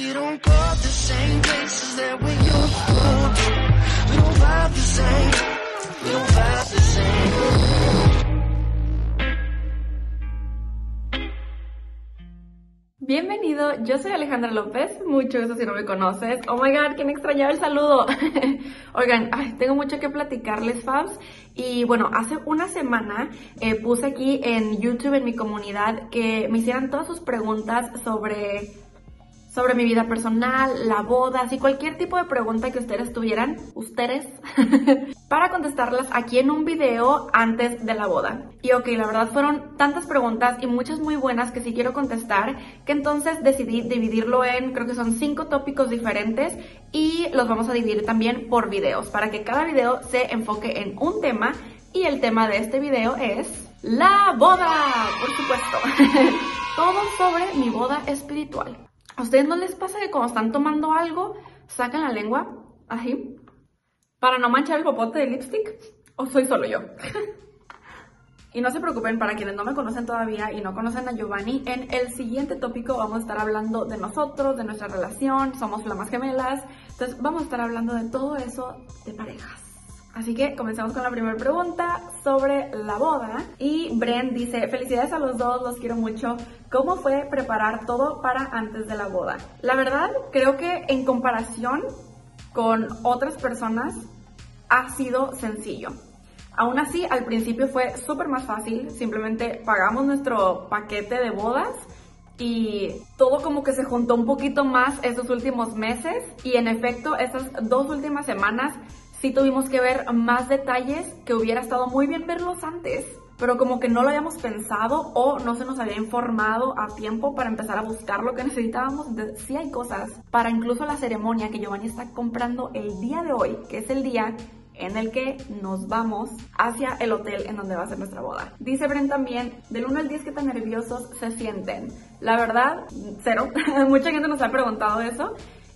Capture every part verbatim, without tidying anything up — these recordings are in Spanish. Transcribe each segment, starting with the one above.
We don't go the same places that we used to. We don't vibe the same. We don't vibe the same. Bienvenido, yo soy Alejandra López, mucho gusto si no me conoces. Oh my god, que me extrañaba el saludo. Oigan, ay, tengo mucho que platicarles, fabs. Y bueno, hace una semana eh, puse aquí en YouTube, en mi comunidad, que me hicieran todas sus preguntas sobre... sobre mi vida personal, la boda, así cualquier tipo de pregunta que ustedes tuvieran, ustedes, para contestarlas aquí en un video antes de la boda. Y ok, la verdad fueron tantas preguntas y muchas muy buenas que sí quiero contestar, que entonces decidí dividirlo en, creo que son cinco tópicos diferentes y los vamos a dividir también por videos, para que cada video se enfoque en un tema y el tema de este video es la boda, por supuesto. Todo sobre mi boda espiritual. ¿A ustedes no les pasa que cuando están tomando algo, sacan la lengua, así, para no manchar el popote de lipstick? ¿O soy solo yo? Y no se preocupen, para quienes no me conocen todavía y no conocen a Giovanni, en el siguiente tópico vamos a estar hablando de nosotros, de nuestra relación, somos flamas gemelas, entonces vamos a estar hablando de todo eso de parejas. Así que comenzamos con la primera pregunta sobre la boda. Y Bren dice, felicidades a los dos, los quiero mucho. ¿Cómo fue preparar todo para antes de la boda? La verdad, creo que en comparación con otras personas ha sido sencillo. Aún así, al principio fue súper más fácil. Simplemente pagamos nuestro paquete de bodas y todo como que se juntó un poquito más estos últimos meses. Y en efecto, estas dos últimas semanas sí tuvimos que ver más detalles que hubiera estado muy bien verlos antes, pero como que no lo habíamos pensado o no se nos había informado a tiempo para empezar a buscar lo que necesitábamos. Entonces, sí hay cosas para incluso la ceremonia que Giovanni está comprando el día de hoy, que es el día en el que nos vamos hacia el hotel en donde va a ser nuestra boda. Dice Bren también, del uno al diez, ¿qué tan nerviosos se sienten? La verdad, cero. Mucha gente nos ha preguntado eso.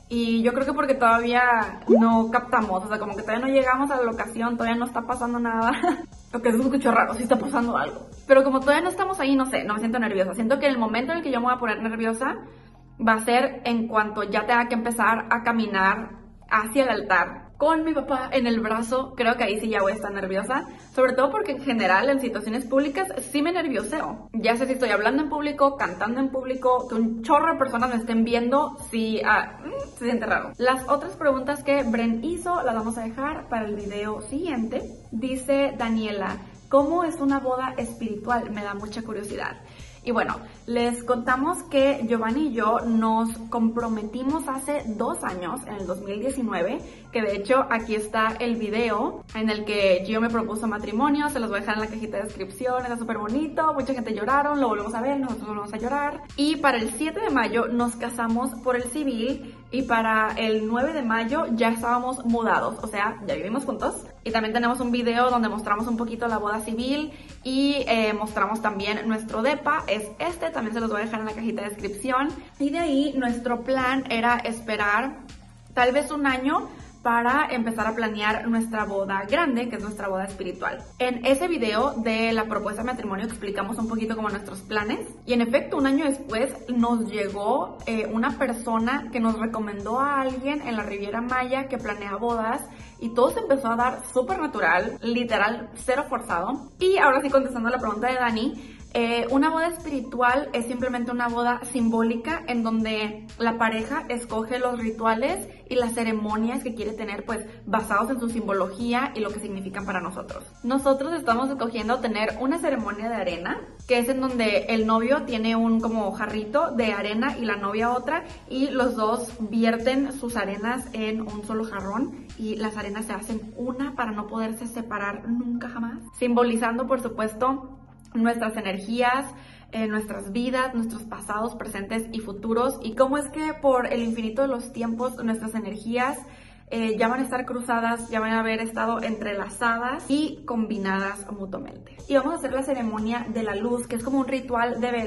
Y yo creo que porque todavía no captamos, o sea, como que todavía no llegamos a la locación, todavía no está pasando nada. Lo que se escuchó raro, sí está pasando algo. Pero como todavía no estamos ahí, no sé, no me siento nerviosa. Siento que el momento en el que yo me voy a poner nerviosa va a ser en cuanto ya tenga que empezar a caminar hacia el altar con mi papá en el brazo. Creo que ahí sí ya voy a estar nerviosa, sobre todo porque en general en situaciones públicas sí me nervioseo. Ya sé si estoy hablando en público, cantando en público, que un chorro de personas me estén viendo, sí, ah, se siente raro. Las otras preguntas que Bren hizo las vamos a dejar para el video siguiente. Dice Daniela, ¿cómo es una boda espiritual? Me da mucha curiosidad. Y bueno, les contamos que Giovanni y yo nos comprometimos hace dos años, en el dos mil diecinueve, que de hecho aquí está el video en el que Gio me propuso matrimonio, se los voy a dejar en la cajita de descripción, está súper bonito, mucha gente lloraron, lo volvemos a ver, nosotros volvemos a llorar. Y para el siete de mayo nos casamos por el civil y para el nueve de mayo ya estábamos mudados, o sea, ya vivimos juntos. Y también tenemos un video donde mostramos un poquito la boda civil y eh, mostramos también nuestro depa, es este, también se los voy a dejar en la cajita de descripción. Y de ahí nuestro plan era esperar tal vez un año para empezar a planear nuestra boda grande, que es nuestra boda espiritual. En ese video de la propuesta de matrimonio explicamos un poquito como nuestros planes y en efecto un año después nos llegó eh, una persona que nos recomendó a alguien en la Riviera Maya que planea bodas y todo se empezó a dar súper natural, literal, cero forzado. Y ahora sí, contestando a la pregunta de Dani, Eh, una boda espiritual es simplemente una boda simbólica en donde la pareja escoge los rituales y las ceremonias que quiere tener, pues basados en su simbología y lo que significan para nosotros. Nosotros estamos escogiendo tener una ceremonia de arena, que es en donde el novio tiene un como jarrito de arena y la novia otra, y los dos vierten sus arenas en un solo jarrón y las arenas se hacen una para no poderse separar nunca jamás, simbolizando por supuesto nuestras energías, eh, nuestras vidas, nuestros pasados, presentes y futuros, y cómo es que por el infinito de los tiempos nuestras energías eh, ya van a estar cruzadas, ya van a haber estado entrelazadas y combinadas mutuamente. Y vamos a hacer la ceremonia de la luz, que es como un ritual de velas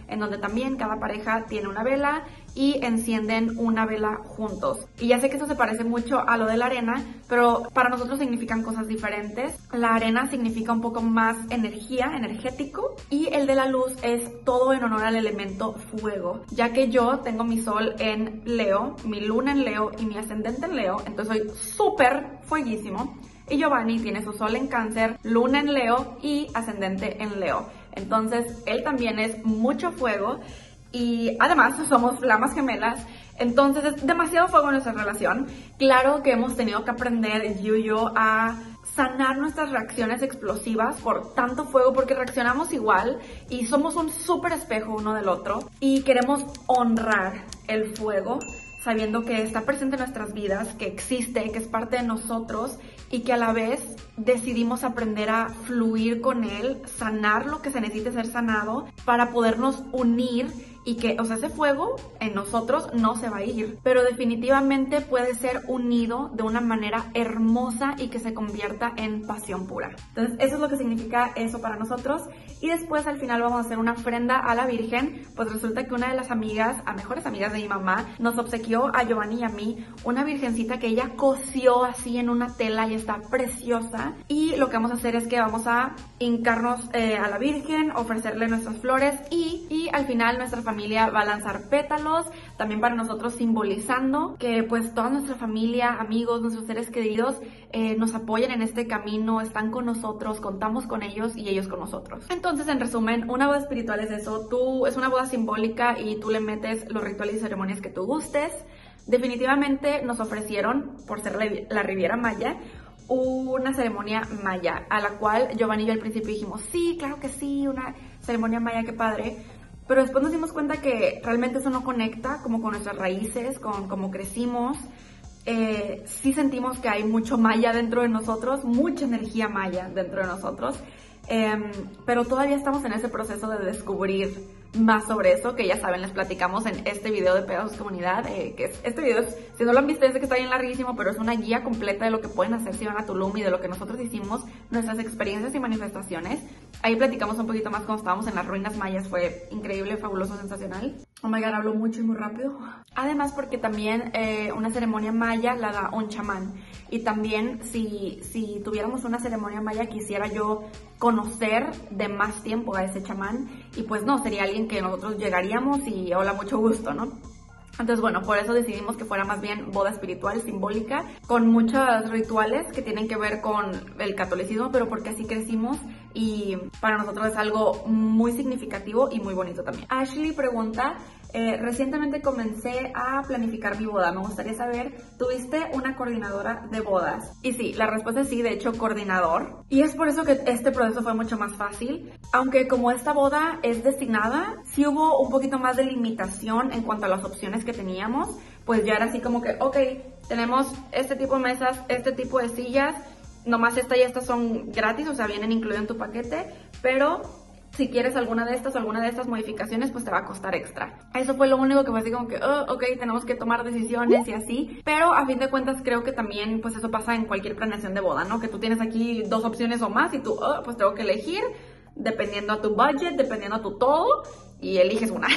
en donde también cada pareja tiene una vela y encienden una vela juntos. Y ya sé que esto se parece mucho a lo de la arena, pero para nosotros significan cosas diferentes. La arena significa un poco más energía, energético, y el de la luz es todo en honor al elemento fuego, ya que yo tengo mi sol en Leo, mi luna en Leo y mi ascendente en Leo, entonces soy súper fueguísimo. Y Giovanni tiene su sol en Cáncer, luna en Leo y ascendente en Leo. Entonces él también es mucho fuego y además somos flamas gemelas. Entonces es demasiado fuego en nuestra relación. Claro que hemos tenido que aprender, yo y yo, a sanar nuestras reacciones explosivas por tanto fuego, porque reaccionamos igual y somos un súper espejo uno del otro y queremos honrar el fuego, sabiendo que está presente en nuestras vidas, que existe, que es parte de nosotros y que a la vez decidimos aprender a fluir con él, sanar lo que se necesite ser sanado para podernos unir y que, o sea, ese fuego en nosotros no se va a ir, pero definitivamente puede ser unido de una manera hermosa y que se convierta en pasión pura. Entonces, eso es lo que significa eso para nosotros. Y después, al final, vamos a hacer una ofrenda a la Virgen. Pues resulta que una de las amigas, a mejores amigas de mi mamá, nos obsequió a Giovanni y a mí una virgencita que ella cosió así en una tela y está preciosa. Y lo que vamos a hacer es que vamos a hincarnos eh, a la Virgen, ofrecerle nuestras flores y, y al final nuestra familia familia va a lanzar pétalos, también para nosotros simbolizando que pues toda nuestra familia, amigos, nuestros seres queridos eh, nos apoyan en este camino, están con nosotros, contamos con ellos y ellos con nosotros. Entonces, en resumen, una boda espiritual es eso, tú, es una boda simbólica y tú le metes los rituales y ceremonias que tú gustes. Definitivamente nos ofrecieron, por ser la, la Riviera Maya, una ceremonia maya, a la cual Giovanni y yo al principio dijimos, sí, claro que sí, una ceremonia maya, qué padre. Pero después nos dimos cuenta que realmente eso no conecta como con nuestras raíces, con cómo crecimos. Eh, sí sentimos que hay mucho maya dentro de nosotros, mucha energía maya dentro de nosotros. Eh, pero todavía estamos en ese proceso de descubrir más sobre eso, que ya saben, les platicamos en este video de Pegasus Comunidad, eh, que es, este video, es, si no lo han visto, es que está bien larguísimo, pero es una guía completa de lo que pueden hacer si van a Tulum y de lo que nosotros hicimos, nuestras experiencias y manifestaciones. Ahí platicamos un poquito más cuando estábamos en las ruinas mayas, fue increíble, fabuloso, sensacional. Oh my god, hablo mucho y muy rápido. Además, porque también eh, una ceremonia maya la da un chamán. Y también si, si tuviéramos una ceremonia maya, quisiera yo conocer de más tiempo a ese chamán. Y pues no, sería alguien que nosotros llegaríamos y hola, mucho gusto, ¿no? Entonces, bueno, por eso decidimos que fuera más bien boda espiritual, simbólica, con muchos rituales que tienen que ver con el catolicismo, pero porque así crecimos y para nosotros es algo muy significativo y muy bonito también. Ashley pregunta, eh, recientemente comencé a planificar mi boda, me gustaría saber, ¿tuviste una coordinadora de bodas? Y sí, la respuesta es sí, de hecho coordinador, y es por eso que este proceso fue mucho más fácil, aunque como esta boda es destinada, sí hubo un poquito más de limitación en cuanto a las opciones que teníamos, pues ya era así como que, ok, tenemos este tipo de mesas, este tipo de sillas, nomás esta y estas son gratis, o sea, vienen incluidas en tu paquete, pero si quieres alguna de estas o alguna de estas modificaciones, pues te va a costar extra. Eso fue lo único que fue así como que, oh, ok, tenemos que tomar decisiones y así, pero a fin de cuentas creo que también, pues eso pasa en cualquier planeación de boda, ¿no? Que tú tienes aquí dos opciones o más y tú, oh, pues tengo que elegir, dependiendo a tu budget, dependiendo a tu todo, y eliges una.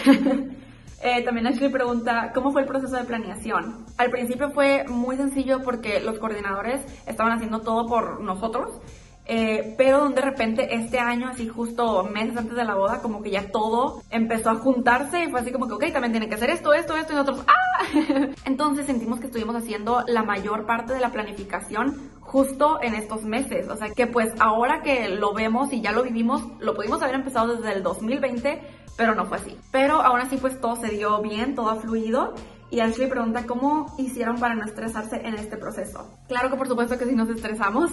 Eh, también Ashley pregunta, ¿cómo fue el proceso de planeación? Al principio fue muy sencillo porque los coordinadores estaban haciendo todo por nosotros, eh, pero de repente este año, así justo meses antes de la boda, como que ya todo empezó a juntarse y fue así como que, ok, también tienen que hacer esto, esto, esto y nosotros, ¡ah! Entonces sentimos que estuvimos haciendo la mayor parte de la planificación justo en estos meses, o sea que pues ahora que lo vemos y ya lo vivimos, lo pudimos haber empezado desde el dos mil veinte, pero no fue así. Pero aún así pues todo se dio bien, todo ha fluido. Y Ashley pregunta cómo hicieron para no estresarse en este proceso. Claro que por supuesto que sí nos estresamos,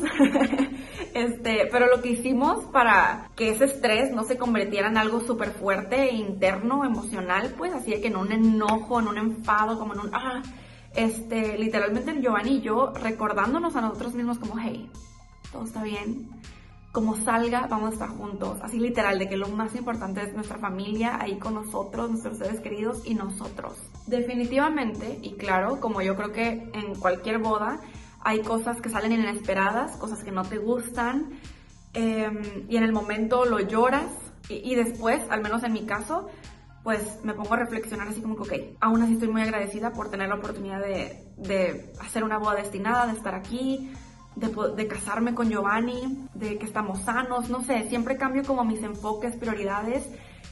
este, pero lo que hicimos para que ese estrés no se convirtiera en algo súper fuerte, interno, emocional, pues así de que en un enojo, en un enfado, como en un... Ah, este, literalmente Giovanni y yo recordándonos a nosotros mismos como, hey, todo está bien. Como salga, vamos a estar juntos, así literal, de que lo más importante es nuestra familia ahí con nosotros, nuestros seres queridos y nosotros. Definitivamente, y claro, como yo creo que en cualquier boda, hay cosas que salen inesperadas, cosas que no te gustan, eh, y en el momento lo lloras, y, y después, al menos en mi caso, pues me pongo a reflexionar así como que, ok, aún así estoy muy agradecida por tener la oportunidad de, de hacer una boda destinada, de estar aquí, de, de casarme con Giovanni, de que estamos sanos, no sé, siempre cambio como mis enfoques, prioridades,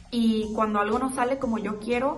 y cuando algo no sale como yo quiero,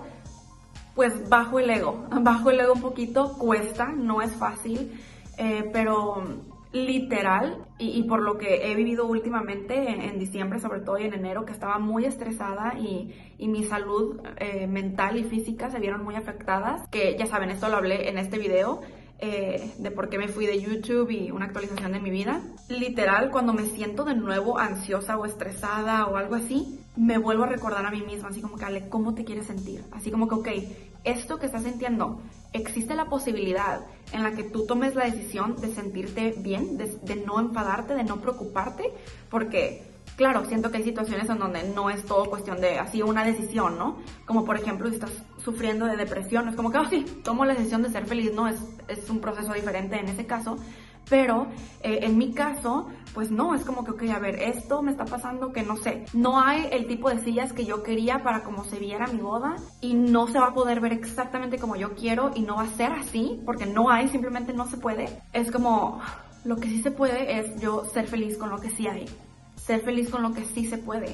pues bajo el ego, bajo el ego un poquito, cuesta, no es fácil, eh, pero literal, y, y por lo que he vivido últimamente en, en diciembre, sobre todo y en enero, que estaba muy estresada y, y mi salud eh, mental y física se vieron muy afectadas, que ya saben, esto lo hablé en este video, eh, de por qué me fui de YouTube y una actualización de mi vida. Literal, cuando me siento de nuevo ansiosa o estresada o algo así, me vuelvo a recordar a mí misma, así como que, Ale, ¿cómo te quieres sentir? Así como que, ok, esto que estás sintiendo, existe la posibilidad en la que tú tomes la decisión de sentirte bien, de, de no enfadarte, de no preocuparte, porque, claro, siento que hay situaciones en donde no es todo cuestión de así una decisión, ¿no? Como por ejemplo, si estás sufriendo de depresión, es como que, oh sí, tomo la decisión de ser feliz, ¿no? Es, es un proceso diferente en ese caso. Pero eh, en mi caso, pues no, es como que, ok, a ver, esto me está pasando que no sé, no hay el tipo de sillas que yo quería para como se viera mi boda y no se va a poder ver exactamente como yo quiero y no va a ser así porque no hay, simplemente no se puede. Es como, lo que sí se puede es yo ser feliz con lo que sí hay, ser feliz con lo que sí se puede,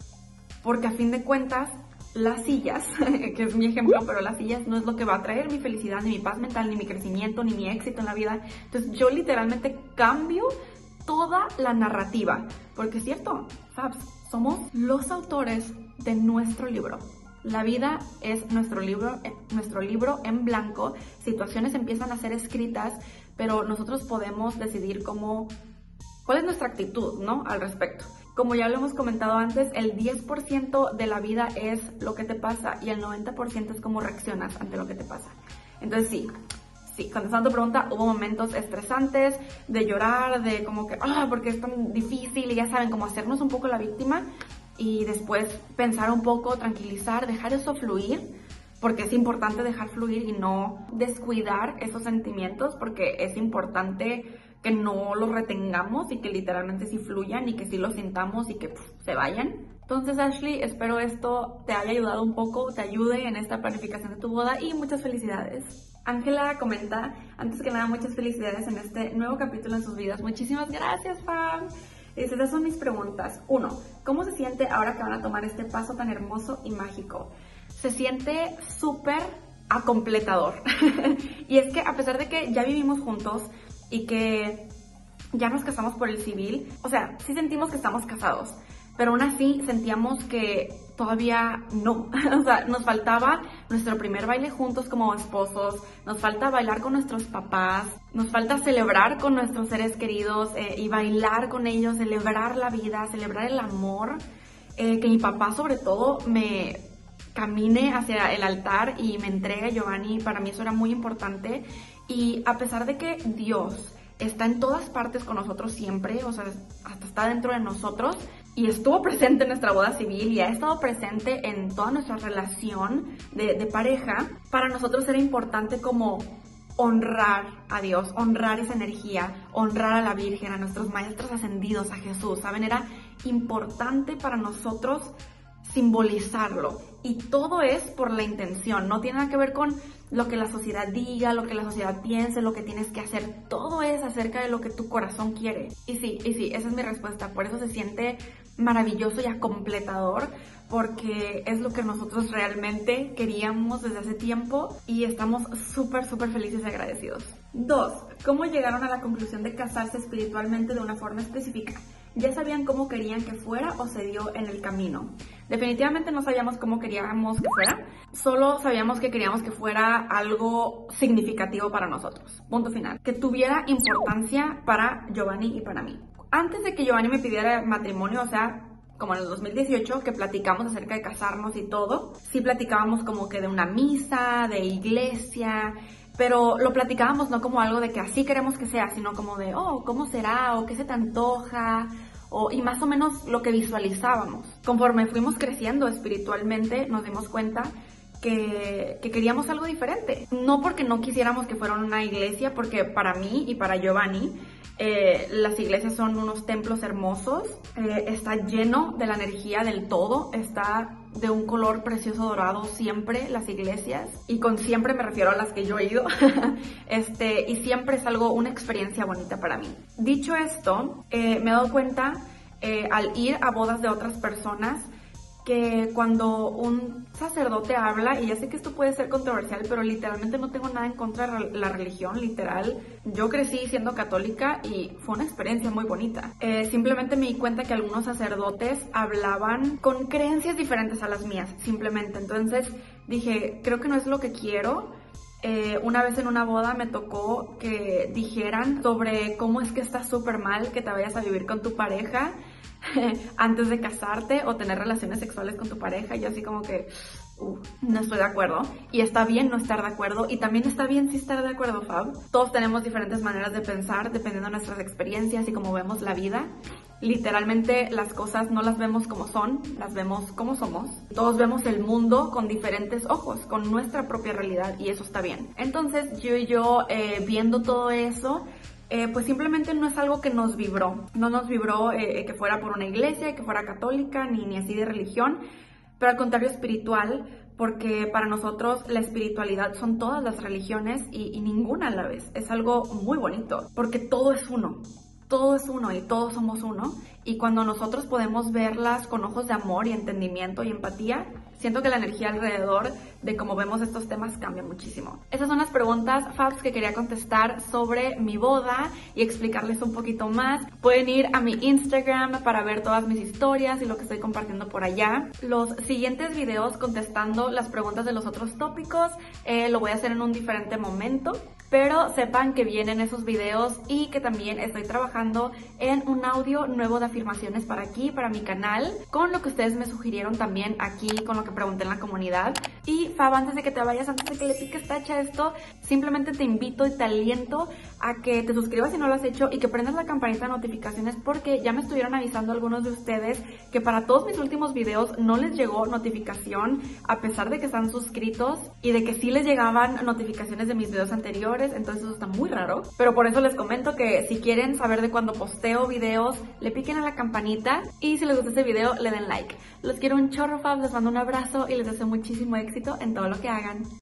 porque a fin de cuentas, las sillas, que es mi ejemplo, pero las sillas no es lo que va a traer mi felicidad, ni mi paz mental, ni mi crecimiento, ni mi éxito en la vida. Entonces yo literalmente cambio toda la narrativa, porque es cierto, Fabs, somos los autores de nuestro libro. La vida es nuestro libro, nuestro libro en blanco, situaciones empiezan a ser escritas, pero nosotros podemos decidir cómo, cuál es nuestra actitud, ¿no? Al respecto. Como ya lo hemos comentado antes, el diez por ciento de la vida es lo que te pasa y el noventa por ciento es cómo reaccionas ante lo que te pasa. Entonces sí, sí, contestando tu pregunta, hubo momentos estresantes de llorar, de como que, ah, porque es tan difícil y ya saben, como hacernos un poco la víctima y después pensar un poco, tranquilizar, dejar eso fluir, porque es importante dejar fluir y no descuidar esos sentimientos, porque es importante que no los retengamos y que literalmente sí fluyan y que sí los sintamos y que pff, se vayan. Entonces, Ashley, espero esto te haya ayudado un poco, te ayude en esta planificación de tu boda y muchas felicidades. Ángela comenta, antes que nada, muchas felicidades en este nuevo capítulo en sus vidas. Muchísimas gracias, fan. Dice, esas son mis preguntas. Uno, ¿cómo se siente ahora que van a tomar este paso tan hermoso y mágico? Se siente súper acompletador. Y es que a pesar de que ya vivimos juntos, y que ya nos casamos por el civil, o sea, sí sentimos que estamos casados, pero aún así sentíamos que todavía no, o sea, nos faltaba nuestro primer baile juntos como esposos, nos falta bailar con nuestros papás, nos falta celebrar con nuestros seres queridos eh, y bailar con ellos, celebrar la vida, celebrar el amor, eh, que mi papá sobre todo me camine hacia el altar y me entregue a Giovanni, para mí eso era muy importante. Y a pesar de que Dios está en todas partes con nosotros siempre, o sea, hasta está dentro de nosotros y estuvo presente en nuestra boda civil y ha estado presente en toda nuestra relación de, de pareja, para nosotros era importante como honrar a Dios, honrar esa energía, honrar a la Virgen, a nuestros maestros ascendidos, a Jesús, ¿saben? Era importante para nosotros simbolizarlo y todo es por la intención, no tiene nada que ver con lo que la sociedad diga, lo que la sociedad piense, lo que tienes que hacer, todo es acerca de lo que tu corazón quiere. Y sí, y sí, esa es mi respuesta, por eso se siente maravilloso y acompletador, porque es lo que nosotros realmente queríamos desde hace tiempo y estamos súper, súper felices y agradecidos. Dos, ¿cómo llegaron a la conclusión de casarse espiritualmente de una forma específica? ¿Ya sabían cómo querían que fuera o se dio en el camino? Definitivamente no sabíamos cómo queríamos que fuera, solo sabíamos que queríamos que fuera algo significativo para nosotros, punto final, que tuviera importancia para Giovanni y para mí. Antes de que Giovanni me pidiera matrimonio, o sea, como en el dos mil dieciocho, que platicamos acerca de casarnos y todo, sí platicábamos como que de una misa, de iglesia, pero lo platicábamos no como algo de que así queremos que sea, sino como de, oh, ¿cómo será? ¿O qué se te antoja? O, y más o menos lo que visualizábamos. Conforme fuimos creciendo espiritualmente, nos dimos cuenta que, que queríamos algo diferente. No porque no quisiéramos que fuera una iglesia, porque para mí y para Giovanni, eh, las iglesias son unos templos hermosos, eh, está lleno de la energía del todo, está de un color precioso dorado siempre las iglesias, y con siempre me refiero a las que yo he ido, este, y siempre es algo, una experiencia bonita para mí. Dicho esto, eh, me he dado cuenta eh, al ir a bodas de otras personas que cuando un sacerdote habla, y ya sé que esto puede ser controversial, pero literalmente no tengo nada en contra de la religión, literal. Yo crecí siendo católica y fue una experiencia muy bonita. Eh, simplemente me di cuenta que algunos sacerdotes hablaban con creencias diferentes a las mías, simplemente. Entonces dije, creo que no es lo que quiero. Eh, una vez en una boda me tocó que dijeran sobre cómo es que está súper mal que te vayas a vivir con tu pareja antes de casarte o tener relaciones sexuales con tu pareja. Y yo así como que uh, no estoy de acuerdo, y está bien no estar de acuerdo, y también está bien sí estar de acuerdo, Fab. Todos tenemos diferentes maneras de pensar dependiendo de nuestras experiencias y cómo vemos la vida. Literalmente las cosas no las vemos como son, las vemos como somos. Todos vemos el mundo con diferentes ojos, con nuestra propia realidad, y eso está bien. Entonces yo y yo eh, viendo todo eso, Eh, pues simplemente no es algo que nos vibró. No nos vibró eh, que fuera por una iglesia, que fuera católica, ni, ni así de religión, pero al contrario espiritual, porque para nosotros la espiritualidad son todas las religiones y, y ninguna a la vez. Es algo muy bonito, porque todo es uno. Todo es uno y todos somos uno. Y cuando nosotros podemos verlas con ojos de amor y entendimiento y empatía, siento que la energía alrededor de cómo vemos estos temas cambia muchísimo. Esas son las preguntas, Fabs, que quería contestar sobre mi boda y explicarles un poquito más. Pueden ir a mi Instagram para ver todas mis historias y lo que estoy compartiendo por allá. Los siguientes videos contestando las preguntas de los otros tópicos eh, lo voy a hacer en un diferente momento, pero sepan que vienen esos videos y que también estoy trabajando en un audio nuevo de afirmaciones para aquí, para mi canal, con lo que ustedes me sugirieron también aquí, con lo que pregunté en la comunidad. Y Fab, antes de que te vayas, antes de que le piques tacha a esto, simplemente te invito y te aliento a que te suscribas si no lo has hecho y que prendas la campanita de notificaciones, porque ya me estuvieron avisando algunos de ustedes que para todos mis últimos videos no les llegó notificación a pesar de que están suscritos, y de que sí les llegaban notificaciones de mis videos anteriores. Entonces eso está muy raro, pero por eso les comento que si quieren saber de cuando posteo videos, le piquen a la campanita, y si les gusta este video le den like. Los quiero un chorro, Fab, les mando un abrazo y les deseo muchísimo éxito en todo lo que hagan.